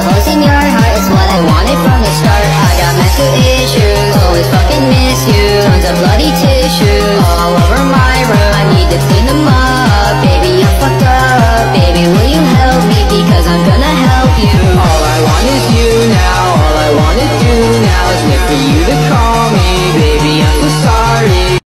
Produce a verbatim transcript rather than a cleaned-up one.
holes in your heart is what I wanted from the start. I got mental issues, always fucking miss you. Tons of bloody tissues all over my